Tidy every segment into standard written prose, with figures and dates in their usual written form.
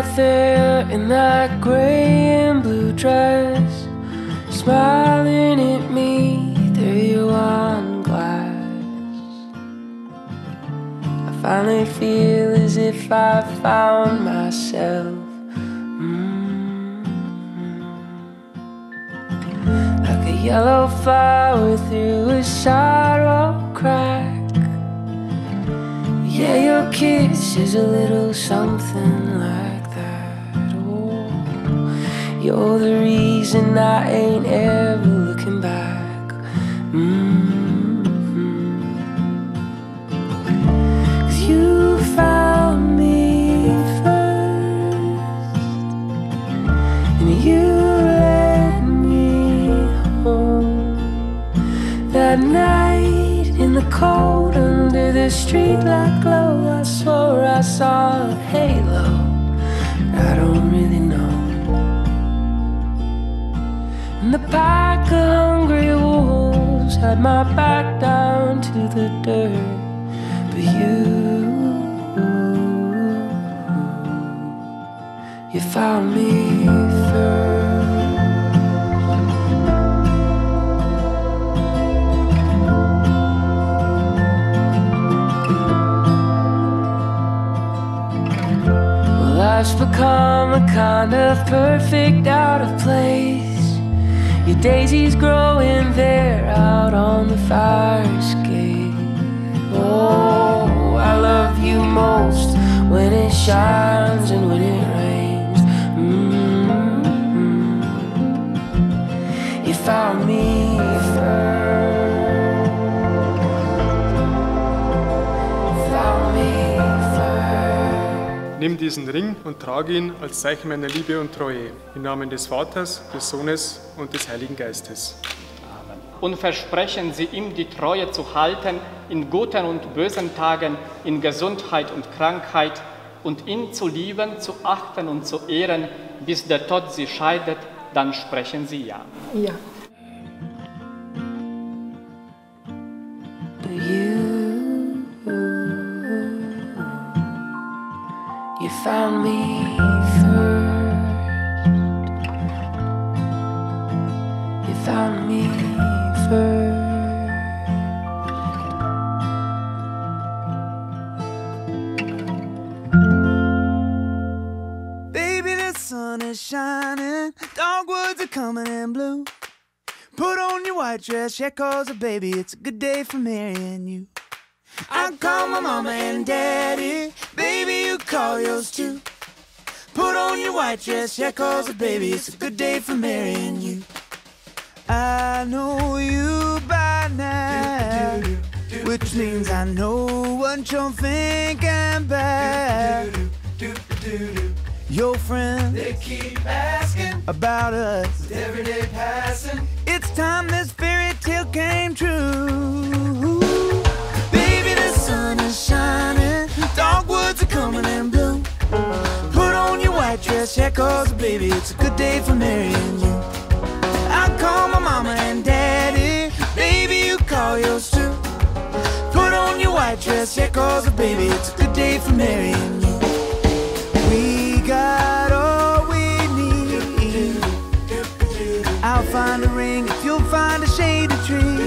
right there in that gray and blue dress, smiling at me through your wine glass. I finally feel as if I found myself, like a yellow flower through a sidewalk crack. Yeah, your kiss is a little something like that. Oh, you're the reason I ain't ever looking back. 'Cause you found me first, and you led me home that night in the cold under the streetlight glow. I swore I saw a halo, I don't really know. And the pack of hungry wolves had my back down to the dirt, but you found me first. Life's become a kind of perfect out of place. Your daisies growing there out on the fire escape. Oh, I love you most when it shines and when it rains. You found me first. Nimm diesen Ring und trage ihn als Zeichen meiner Liebe und Treue, im Namen des Vaters, des Sohnes und des Heiligen Geistes. Amen. Und versprechen Sie ihm die Treue zu halten in guten und bösen Tagen, in Gesundheit und Krankheit, und ihn zu lieben, zu achten und zu ehren, bis der Tod Sie scheidet, dann sprechen Sie ja. Ja. You found me first. You found me first. Baby, the sun is shining, dogwoods are coming in blue. Put on your white dress, yeah, 'cause baby, it's a good day for Mary and you. I call my mama and daddy, baby, you call yours too. Put on your white dress, yeah, 'cause baby, it's a good day for Mary and you. I know you by now, which means I know what you're thinking about. Your friends, they keep asking about us with every day passing. It's time this fairy tale came true. Baby, the sun is shining, dogwoods are coming in bloom. Put on your white dress, yeah, 'cause baby, it's a good day for Mary and you. I call my mama and daddy, baby, you call yours too. Put on your white dress, yeah, 'cause baby, it's a good day for Mary and you. We got all we need. I'll find a ring if you'll find a shady tree.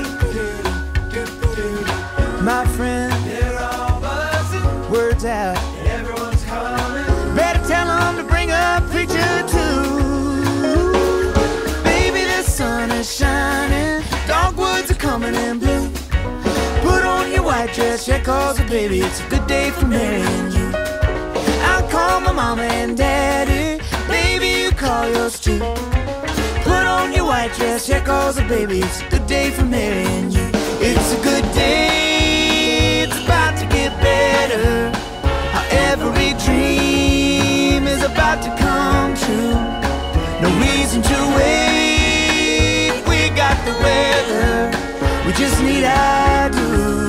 My friend, they're all buzzing, words out, everyone's coming. Better tell them to bring a preacher too. Baby, the sun is shining, dogwoods are coming in blue. Put on your white dress, yeah, 'cause baby, it's a good day for Mary and you. I'll call my mama and daddy, baby, you call yours too. Put on your white dress, yeah, 'cause baby, it's a good day for Mary and you. It's a good day, it's about to get better. How every dream is about to come true. No reason to wait, we got the weather, we just need our dues.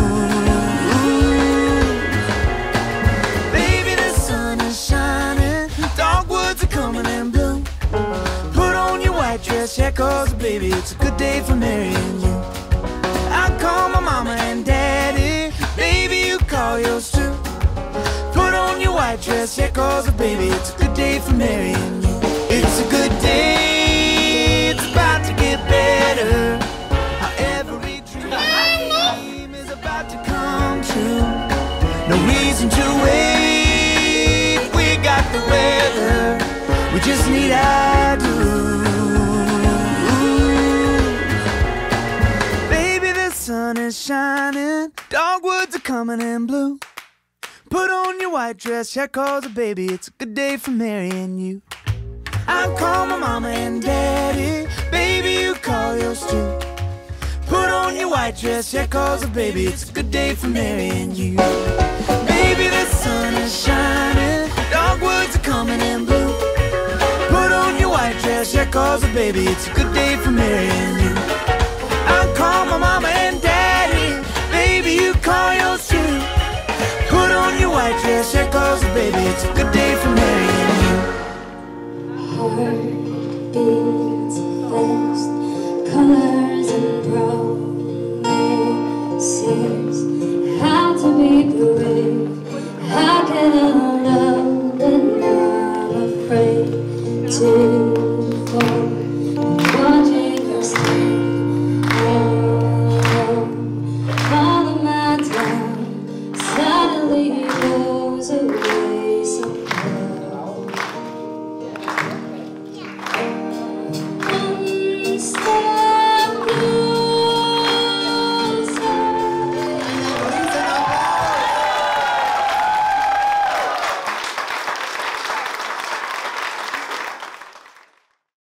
Baby, the sun is shining, dogwoods are coming in bloom. Put on your white dress, yeah, 'cause baby, it's a good day for Mary and you. I call my mama and daddy, baby, you call yours too. Put on your white dress, dress, yeah, cause baby, it's a good day for marrying you. It's a good day, it's about to get better. How every dream is about to come true. No reason to wait, we got the weather, we just need our dues. Baby, the sun is shining, dogwoods are coming in blue. Put on your white dress, yeah, cause baby, it's a good day for marrying you. I'll call my mama and daddy, baby, you call yours too. Put on your white dress, yeah, cause baby, it's a good day for marrying you. Baby, the sun is shining, dogwoods are coming in blue. Put on your white dress, yeah, cause baby, it's a good day for marrying you. I'll call my mama and daddy, baby, you call yours too. Put on your white dress, yeah, cause baby, it's a good day for marrying you.